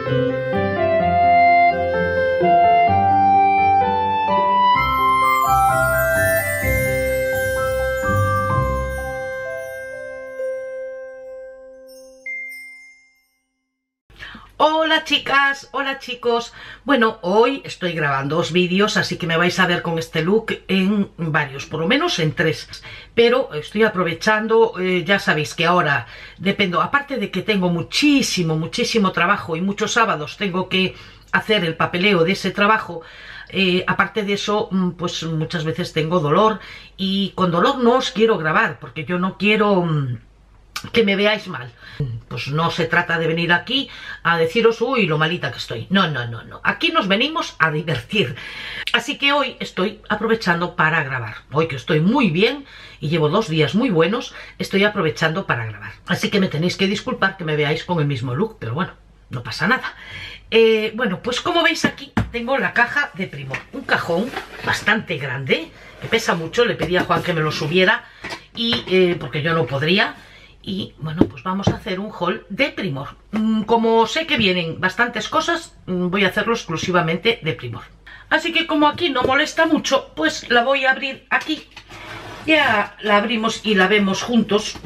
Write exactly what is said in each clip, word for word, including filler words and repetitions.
Hola chicas, hola chicos. Bueno, hoy estoy grabando dos vídeos, así que me vais a ver con este look en varios, por lo menos en tres. Pero estoy aprovechando, eh, ya sabéis que ahora dependo, aparte de que tengo muchísimo, muchísimo trabajo y muchos sábados tengo que hacer el papeleo de ese trabajo. Eh, aparte de eso, pues muchas veces tengo dolor y con dolor no os quiero grabar porque yo no quiero que me veáis mal. Pues no se trata de venir aquí a deciros, uy, lo malita que estoy. No, no, no, no. Aquí nos venimos a divertir. Así que hoy estoy aprovechando para grabar. Hoy que estoy muy bien y llevo dos días muy buenos, estoy aprovechando para grabar. Así que me tenéis que disculpar que me veáis con el mismo look, pero bueno, no pasa nada. Eh, bueno, pues como veis aquí tengo la caja de Primor. Un cajón bastante grande, que pesa mucho. Le pedí a Juan que me lo subiera y eh, porque yo no podría. Y bueno, pues vamos a hacer un haul de Primor. Como sé que vienen bastantes cosas, voy a hacerlo exclusivamente de Primor. Así que como aquí no molesta mucho, pues la voy a abrir aquí. Ya la abrimos y la vemos juntos.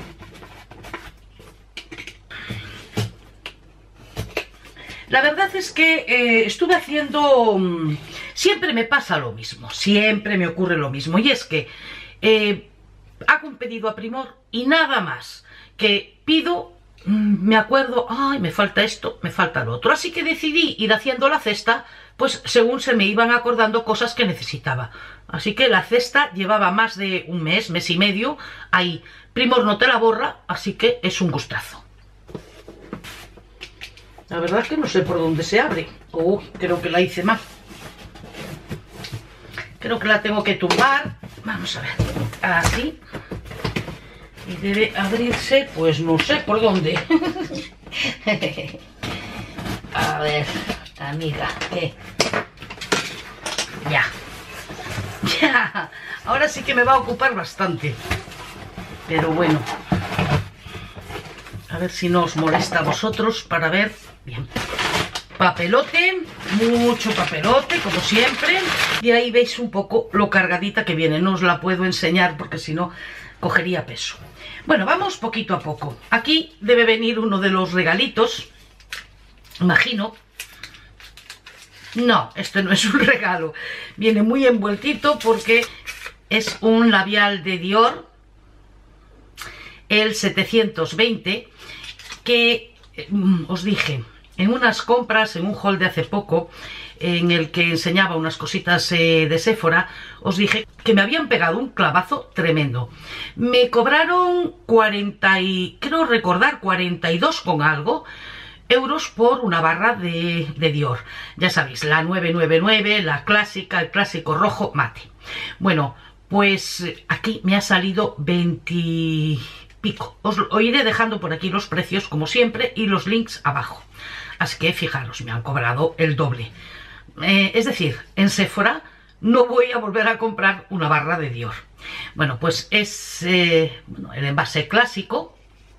La verdad es que eh, estuve haciendo... Siempre me pasa lo mismo, siempre me ocurre lo mismo. Y es que eh, hago un pedido a Primor y nada más que pido, me acuerdo, ay, me falta esto, me falta lo otro. Así que decidí ir haciendo la cesta, pues según se me iban acordando cosas que necesitaba. Así que la cesta llevaba más de un mes, mes y medio, ahí. Primor no te la borra, así que es un gustazo. La verdad es que no sé por dónde se abre. Oh, creo que la hice mal. Creo que la tengo que tumbar. Vamos a ver, así. Y debe abrirse, pues no sé por dónde. A ver, amiga, ¿qué? Ya. Ya. Ahora sí que me va a ocupar bastante. Pero bueno. A ver si no os molesta a vosotros para ver. Bien. Papelote, mucho papelote, como siempre. Y ahí veis un poco lo cargadita que viene. No os la puedo enseñar porque si no cogería peso. Bueno, vamos poquito a poco. Aquí debe venir uno de los regalitos, imagino. No, este no es un regalo. Viene muy envueltito porque es un labial de Dior, el setecientos veinte, que eh, os dije, en unas compras, en un haul de hace poco, en el que enseñaba unas cositas eh, de Sephora, os dije que me habían pegado un clavazo tremendo. Me cobraron cuarenta y, creo recordar, cuarenta y dos con algo euros por una barra de, de Dior. Ya sabéis, la nueve nueve nueve, la clásica, el clásico rojo mate. Bueno, pues aquí me ha salido veinte pico. Os lo iré dejando por aquí los precios, como siempre, y los links abajo. Así que fijaros, me han cobrado el doble. Eh, es decir, en Sephora no voy a volver a comprar una barra de Dior. Bueno, pues es eh, bueno, el envase clásico.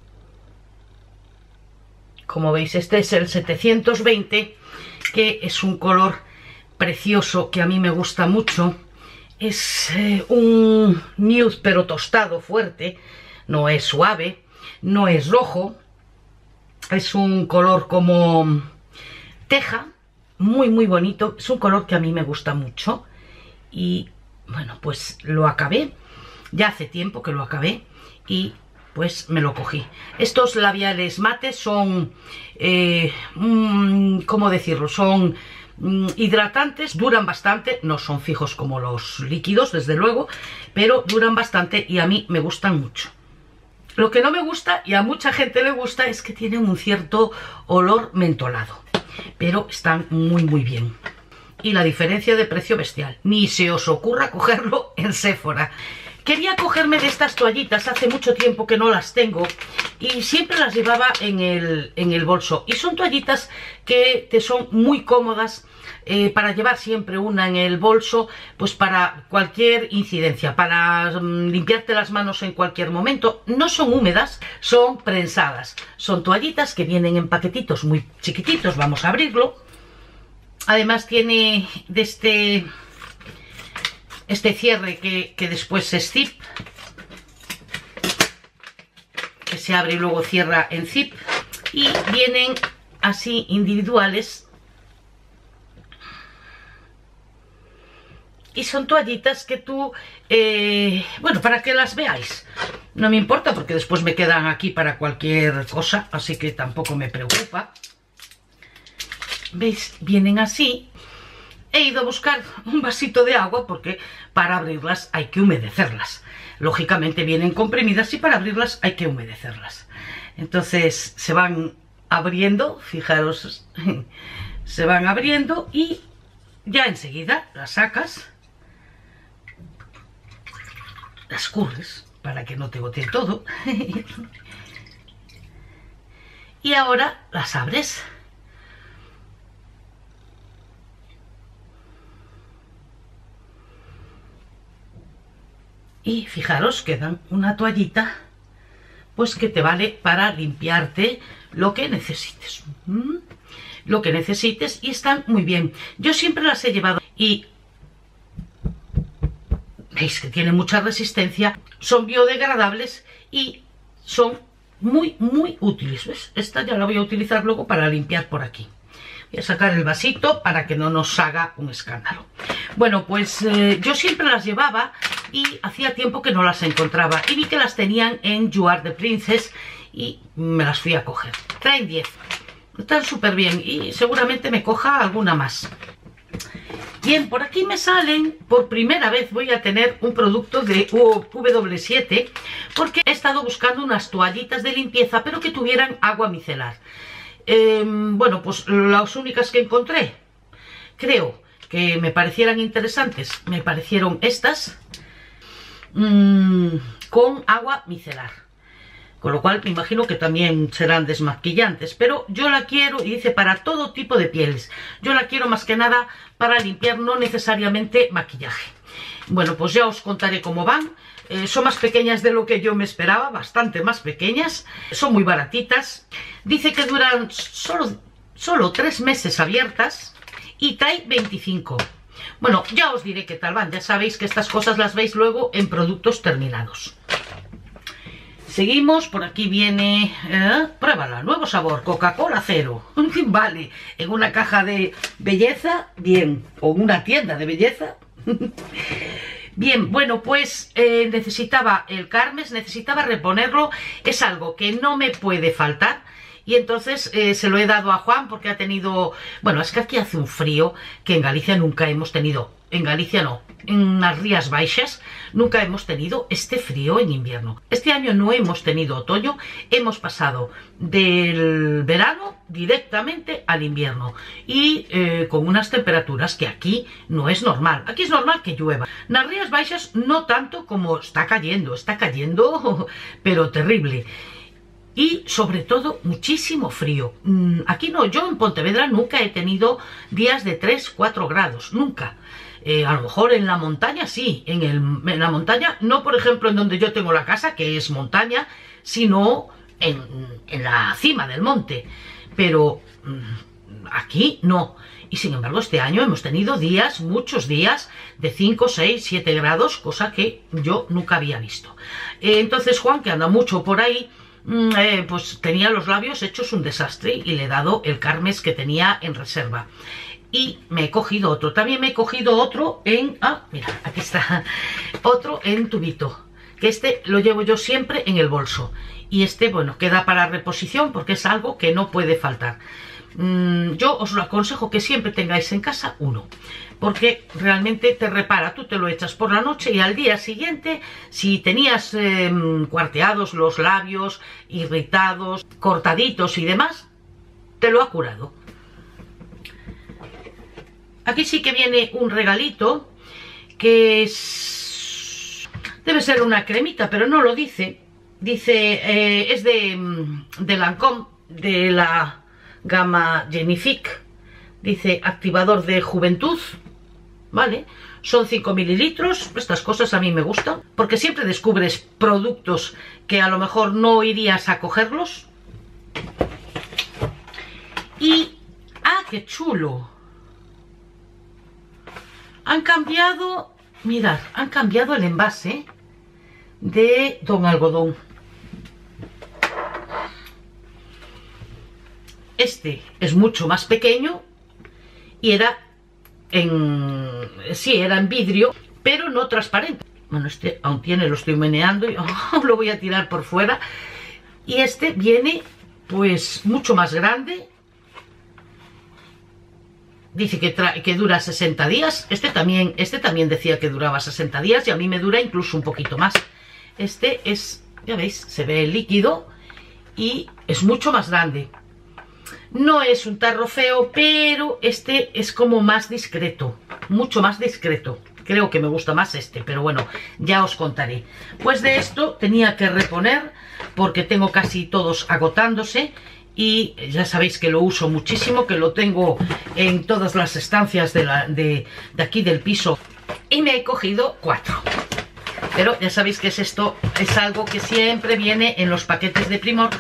Como veis, este es el setecientos veinte, que es un color precioso que a mí me gusta mucho. Es eh, un nude pero tostado, fuerte. No es suave, no es rojo. Es un color como teja. Muy muy bonito, es un color que a mí me gusta mucho. Y bueno, pues lo acabé. Ya hace tiempo que lo acabé y pues me lo cogí. Estos labiales mates son, eh, mmm, ¿cómo decirlo? Son mmm, hidratantes, duran bastante, no son fijos como los líquidos, desde luego, pero duran bastante y a mí me gustan mucho. Lo que no me gusta, y a mucha gente le gusta, es que tienen un cierto olor mentolado. Pero están muy muy bien. Y la diferencia de precio bestial. Ni se os ocurra cogerlo en Sephora. Quería cogerme de estas toallitas, hace mucho tiempo que no las tengo. y siempre las llevaba en el, en el bolso. Y son toallitas que te son muy cómodas eh, para llevar siempre una en el bolso, pues para cualquier incidencia, para um, limpiarte las manos en cualquier momento. No son húmedas, son prensadas. Son toallitas que vienen en paquetitos muy chiquititos. Vamos a abrirlo. Además tiene de este, este cierre que, que después es zip, que se abre y luego cierra en zip, y vienen así individuales y son toallitas que tú, eh, bueno, para que las veáis, no me importa porque después me quedan aquí para cualquier cosa, así que tampoco me preocupa. ¿Veis? Vienen así. He ido a buscar un vasito de agua porque para abrirlas hay que humedecerlas. Lógicamente vienen comprimidas y para abrirlas hay que humedecerlas. Entonces se van abriendo, fijaros, se van abriendo y ya enseguida las sacas, las escurres para que no te gotee todo y ahora las abres. Y fijaros que dan una toallita, pues que te vale para limpiarte lo que necesites. ¿Mm? Lo que necesites, y están muy bien. Yo siempre las he llevado y veis que tienen mucha resistencia, son biodegradables y son muy, muy útiles. ¿Ves? Esta ya la voy a utilizar luego para limpiar por aquí. Voy a sacar el vasito para que no nos haga un escándalo. Bueno, pues eh, yo siempre las llevaba y hacía tiempo que no las encontraba. Y vi que las tenían en You Are the Princess y me las fui a coger. Traen diez. Están súper bien y seguramente me coja alguna más. Bien, por aquí me salen, por primera vez voy a tener un producto de W W siete porque he estado buscando unas toallitas de limpieza pero que tuvieran agua micelar. Eh, bueno, pues las únicas que encontré, creo que me parecieran interesantes, me parecieron estas mmm, con agua micelar, con lo cual me imagino que también serán desmaquillantes, pero yo la quiero, y dice para todo tipo de pieles, yo la quiero más que nada para limpiar, no necesariamente maquillaje. Bueno, pues ya os contaré cómo van. Eh, son más pequeñas de lo que yo me esperaba, bastante más pequeñas, son muy baratitas. Dice que duran solo, solo tres meses abiertas y trae veinticinco. Bueno, ya os diré qué tal van, ya sabéis que estas cosas las veis luego en productos terminados. Seguimos, por aquí viene, eh, pruébala, nuevo sabor, Coca-Cola cero. Vale, en una caja de belleza, bien, o en una tienda de belleza. Bien, bueno, pues eh, necesitaba el Carmes, necesitaba reponerlo, es algo que no me puede faltar. Y entonces eh, se lo he dado a Juan porque ha tenido... Bueno, es que aquí hace un frío que en Galicia nunca hemos tenido. En Galicia no, en las Rías Baixas nunca hemos tenido este frío en invierno. Este año no hemos tenido otoño, hemos pasado del verano directamente al invierno. Y eh, con unas temperaturas que aquí no es normal. Aquí es normal que llueva. En las Rías Baixas no tanto como está cayendo, está cayendo pero terrible. Y sobre todo muchísimo frío. Aquí no, yo en Pontevedra nunca he tenido días de tres, cuatro grados, nunca. Eh, a lo mejor en la montaña sí, en, el, en la montaña, no por ejemplo en donde yo tengo la casa, que es montaña, sino en, en la cima del monte. Pero aquí no. Y sin embargo este año hemos tenido días, muchos días, de cinco, seis, siete grados, cosa que yo nunca había visto. Eh, entonces Juan, que anda mucho por ahí, Eh, pues tenía los labios hechos un desastre y le he dado el Carmes que tenía en reserva. Y me he cogido otro, también me he cogido otro en... Ah, mira, aquí está, otro en tubito, que este lo llevo yo siempre en el bolso. Y este, bueno, queda para reposición porque es algo que no puede faltar. Mm, yo os lo aconsejo que siempre tengáis en casa uno, porque realmente te repara, tú te lo echas por la noche y al día siguiente, si tenías eh, cuarteados los labios, irritados, cortaditos y demás, te lo ha curado. Aquí sí que viene un regalito, que es... debe ser una cremita, pero no lo dice. Dice, eh, es de, de Lancôme, de la gama Genifique. Dice activador de juventud, ¿vale? Son cinco mililitros. Estas cosas a mí me gustan, porque siempre descubres productos que a lo mejor no irías a cogerlos. Y, ¡ah, qué chulo! Han cambiado, mirad, han cambiado el envase de Don Algodón. Este es mucho más pequeño y era en... sí, era en vidrio, pero no transparente. Bueno, este aún tiene, lo estoy meneando y oh, lo voy a tirar por fuera. Y este viene pues mucho más grande. Dice que, que dura sesenta días. Este también, este también decía que duraba sesenta días y a mí me dura incluso un poquito más. Este es, ya veis, se ve el líquido y es mucho más grande. No es un tarro feo, pero este es como más discreto, mucho más discreto. Creo que me gusta más este, pero bueno, ya os contaré. Pues de esto tenía que reponer porque tengo casi todos agotándose. Y ya sabéis que lo uso muchísimo, que lo tengo en todas las estancias de, la, de, de aquí del piso. Y me he cogido cuatro. Pero ya sabéis que es esto, es algo que siempre viene en los paquetes de Primor.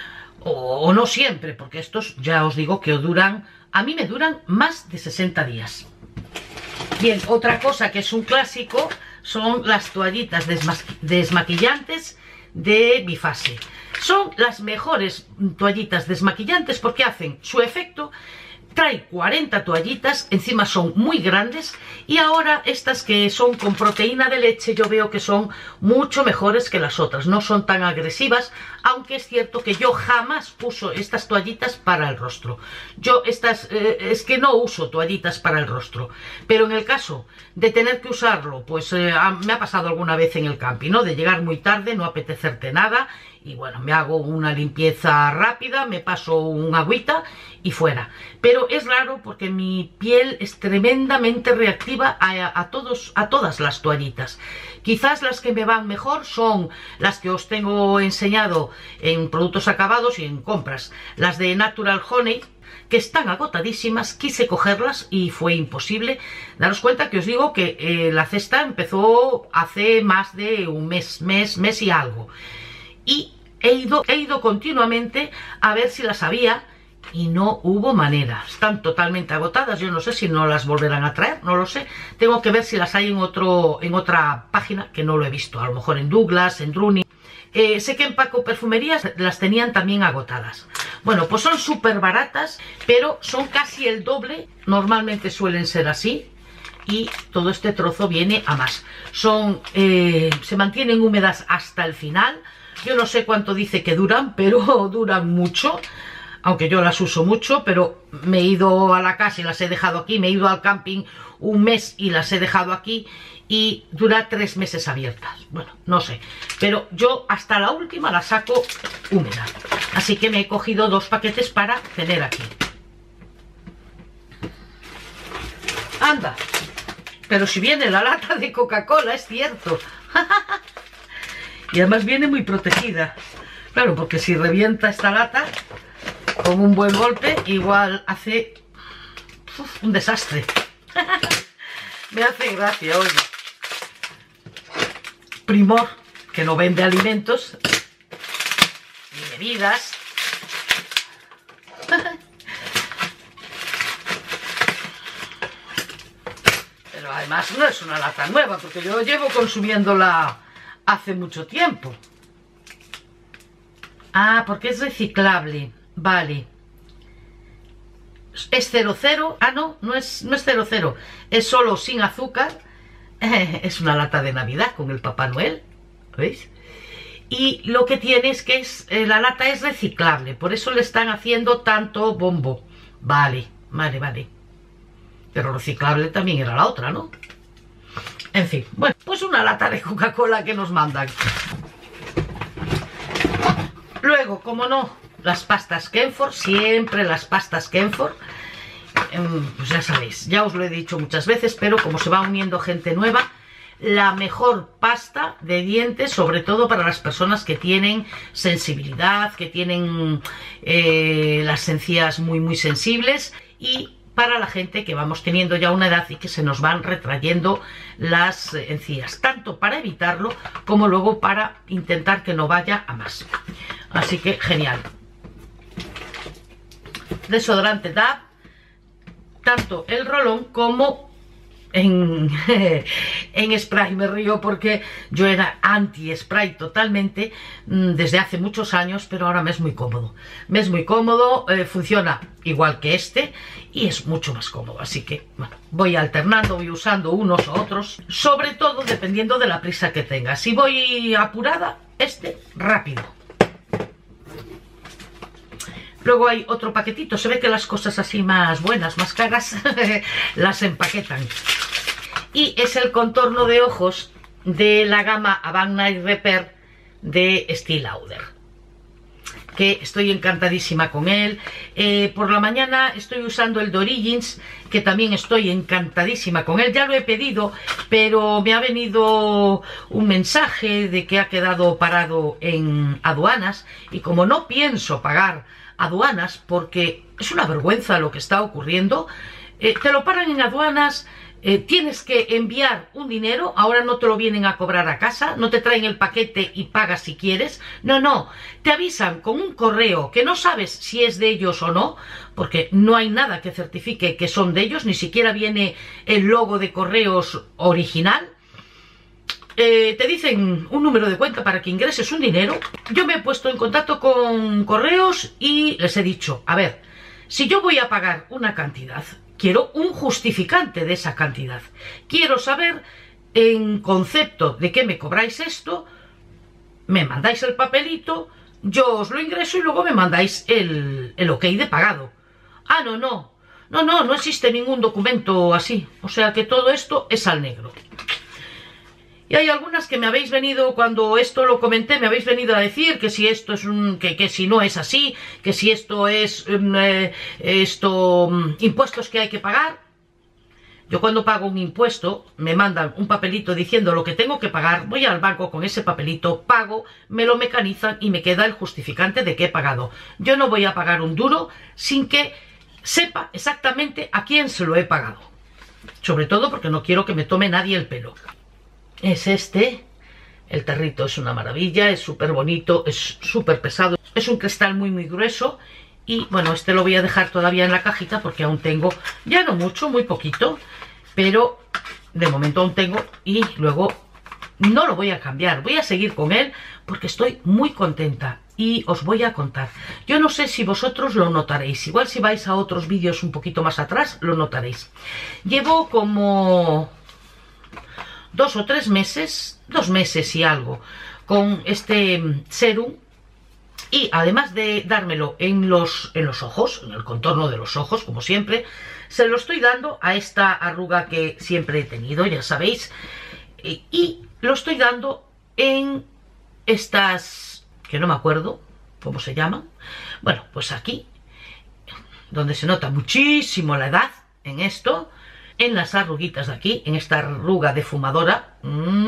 O, o no siempre, porque estos ya os digo que duran, a mí me duran más de sesenta días. Bien, otra cosa que es un clásico son las toallitas desmaquillantes de Bifase. Son las mejores toallitas desmaquillantes porque hacen su efecto. Trae cuarenta toallitas, encima son muy grandes y ahora estas que son con proteína de leche yo veo que son mucho mejores que las otras, no son tan agresivas, aunque es cierto que yo jamás uso estas toallitas para el rostro. Yo estas, eh, es que no uso toallitas para el rostro, pero en el caso de tener que usarlo, pues eh, me ha pasado alguna vez en el camping, ¿no? De llegar muy tarde, no apetecerte nada. Y bueno, me hago una limpieza rápida, me paso un agüita y fuera. Pero es raro porque mi piel es tremendamente reactiva a, a, todos, a todas las toallitas. Quizás las que me van mejor son las que os tengo enseñado en productos acabados y en compras. Las de Natural Honey, que están agotadísimas, quise cogerlas y fue imposible. Daros cuenta que os digo que eh, la cesta empezó hace más de un mes, mes, mes y algo. Y he ido, he ido continuamente a ver si las había y no hubo manera. Están totalmente agotadas. Yo no sé si no las volverán a traer, no lo sé. Tengo que ver si las hay en, otro, en otra página que no lo he visto. A lo mejor en Douglas, en Druni. Eh, sé que en Paco Perfumerías las tenían también agotadas. Bueno, pues son súper baratas, pero son casi el doble. Normalmente suelen ser así. Y todo este trozo viene a más. Son, eh, se mantienen húmedas hasta el final. Yo no sé cuánto dice que duran, pero duran mucho, aunque yo las uso mucho, pero me he ido a la casa y las he dejado aquí, me he ido al camping un mes y las he dejado aquí y dura tres meses abiertas. Bueno, no sé, pero yo hasta la última la saco húmeda, así que me he cogido dos paquetes para tener aquí. Anda, pero si viene la lata de Coca-Cola, es cierto. Y además viene muy protegida. Claro, porque si revienta esta lata con un buen golpe, igual hace uf, un desastre. Me hace gracia, oye. Primor, que no vende alimentos ni bebidas. Pero además no es una lata nueva, porque yo llevo consumiéndola hace mucho tiempo. Ah, porque es reciclable. Vale. Es cero cero. Ah, no, no es, no es cero cero. Es solo sin azúcar. Eh, es una lata de Navidad con el Papá Noel. ¿Veis? Y lo que tiene es que es, eh, la lata es reciclable. Por eso le están haciendo tanto bombo. Vale, vale, vale. Pero reciclable también era la otra, ¿no? En fin, bueno, pues una lata de Coca-Cola que nos mandan. Luego, como no, las pastas Kenford, siempre las pastas Kenford. Eh, pues ya sabéis, ya os lo he dicho muchas veces, pero como se va uniendo gente nueva, la mejor pasta de dientes, sobre todo para las personas que tienen sensibilidad, que tienen eh, las encías muy muy sensibles, y para la gente que vamos teniendo ya una edad y que se nos van retrayendo las encías, tanto para evitarlo como luego para intentar que no vaya a más. Así que genial. Desodorante D A B, tanto el rolón como en, en spray. Me río porque yo era anti-spray totalmente desde hace muchos años, pero ahora me es muy cómodo. Me es muy cómodo, eh, funciona igual que este y es mucho más cómodo. Así que bueno, voy alternando, voy usando unos u otros, sobre todo dependiendo de la prisa que tenga. Si voy apurada, este rápido. Luego hay otro paquetito, se ve que las cosas así más buenas, más caras, las empaquetan. Y es el contorno de ojos de la gama Avant Night Repair de Estée Lauder, que estoy encantadísima con él. Eh, por la mañana estoy usando el de Origins, que también estoy encantadísima con él. Ya lo he pedido, pero me ha venido un mensaje de que ha quedado parado en aduanas, y como no pienso pagar aduanas porque es una vergüenza lo que está ocurriendo, eh, te lo paran en aduanas, eh, tienes que enviar un dinero, ahora no te lo vienen a cobrar a casa, no te traen el paquete y pagas si quieres, no, no, te avisan con un correo que no sabes si es de ellos o no, porque no hay nada que certifique que son de ellos, ni siquiera viene el logo de correos original. Eh, te dicen un número de cuenta para que ingreses un dinero. Yo me he puesto en contacto con correos y les he dicho, a ver, si yo voy a pagar una cantidad, quiero un justificante de esa cantidad, quiero saber en concepto de qué me cobráis esto, me mandáis el papelito, yo os lo ingreso y luego me mandáis el, el ok de pagado. Ah, no, no, no, no, no existe ningún documento así, o sea que todo esto es al negro. Y hay algunas que me habéis venido, cuando esto lo comenté, me habéis venido a decir que si esto es un, que, que si no es así, que si esto es um, eh, esto um, impuestos que hay que pagar. Yo cuando pago un impuesto me mandan un papelito diciendo lo que tengo que pagar, voy al banco con ese papelito, pago, me lo mecanizan y me queda el justificante de que he pagado. Yo no voy a pagar un duro sin que sepa exactamente a quién se lo he pagado. Sobre todo porque no quiero que me tome nadie el pelo. Es este, el tarrito es una maravilla, es súper bonito, es súper pesado, es un cristal muy muy grueso. Y bueno, este lo voy a dejar todavía en la cajita porque aún tengo, ya no mucho, muy poquito, pero de momento aún tengo y luego no lo voy a cambiar, voy a seguir con él porque estoy muy contenta y os voy a contar. Yo no sé si vosotros lo notaréis, igual si vais a otros vídeos un poquito más atrás lo notaréis. Llevo como dos o tres meses, dos meses y algo, con este serum. Y además de dármelo en los, en los ojos, en el contorno de los ojos, como siempre, se lo estoy dando a esta arruga que siempre he tenido, ya sabéis. Y, y lo estoy dando en estas, que no me acuerdo cómo se llaman. Bueno, pues aquí, donde se nota muchísimo la edad, en esto, en las arruguitas de aquí, en esta arruga de fumadora, mmm,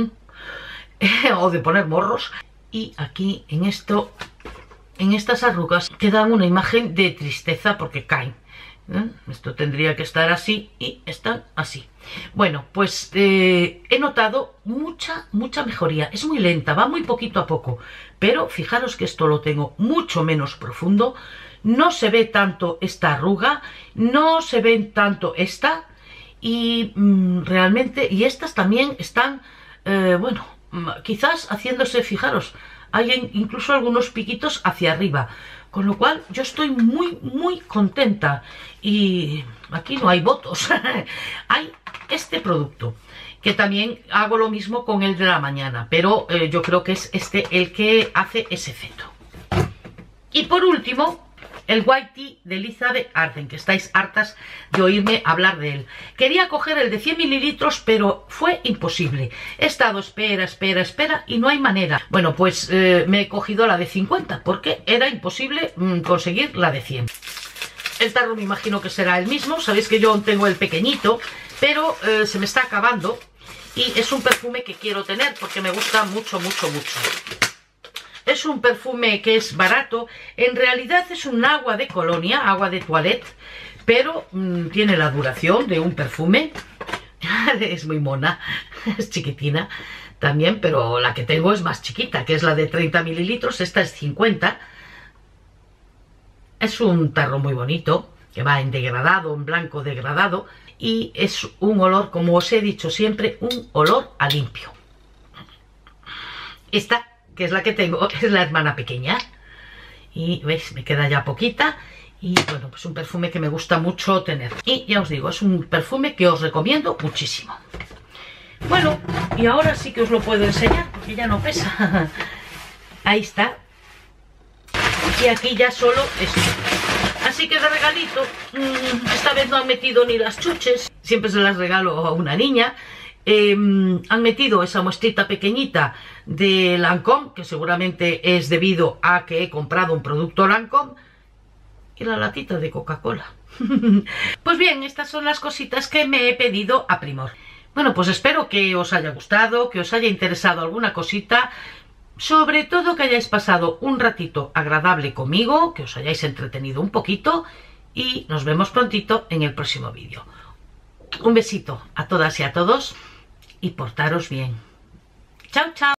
o de poner morros. Y aquí, en esto... En estas arrugas que dan una imagen de tristeza porque caen. ¿eh? Esto tendría que estar así y están así. Bueno, pues eh, he notado mucha, mucha mejoría. Es muy lenta, va muy poquito a poco. Pero fijaros que esto lo tengo mucho menos profundo. No se ve tanto esta arruga, no se ve tanto esta. Y mmm, realmente, y estas también están, eh, bueno, quizás haciéndose, fijaros, hay incluso algunos piquitos hacia arriba, con lo cual yo estoy muy muy contenta. Y aquí no hay votos, hay este producto, que también hago lo mismo con el de la mañana, pero eh, yo creo que es este el que hace ese efecto. Y por último, el White Tea de Elizabeth Arden, que estáis hartas de oírme hablar de él. Quería coger el de cien mililitros, pero fue imposible. He estado espera, espera, espera y no hay manera. Bueno, pues eh, me he cogido la de cincuenta, porque era imposible mmm, conseguir la de cien. El tarro me imagino que será el mismo. Sabéis que yo tengo el pequeñito, pero eh, se me está acabando. Y es un perfume que quiero tener porque me gusta mucho, mucho, mucho. Es un perfume que es barato. En realidad es un agua de colonia, agua de toilette, pero mmm, tiene la duración de un perfume. Es muy mona, es chiquitina también, pero la que tengo es más chiquita, que es la de treinta mililitros. Esta es cincuenta. Es un tarro muy bonito, que va en degradado, en blanco degradado, y es un olor, como os he dicho siempre, un olor a limpio. Esta, que es la que tengo, es la hermana pequeña. Y veis, me queda ya poquita. Y bueno, pues un perfume que me gusta mucho tener. Y ya os digo, es un perfume que os recomiendo muchísimo. Bueno, y ahora sí que os lo puedo enseñar, porque ya no pesa. Ahí está. Y aquí ya solo esto. Así que de regalito, mmm, esta vez no han metido ni las chuches. Siempre se las regalo a una niña. Eh, han metido esa muestrita pequeñita de Lancôme, que seguramente es debido a que he comprado un producto Lancôme, y la latita de Coca-Cola. Pues bien, estas son las cositas que me he pedido a Primor. Bueno, pues espero que os haya gustado, que os haya interesado alguna cosita, sobre todo que hayáis pasado un ratito agradable conmigo, que os hayáis entretenido un poquito, y nos vemos prontito en el próximo vídeo. Un besito a todas y a todos, y portaros bien. Chao, chao.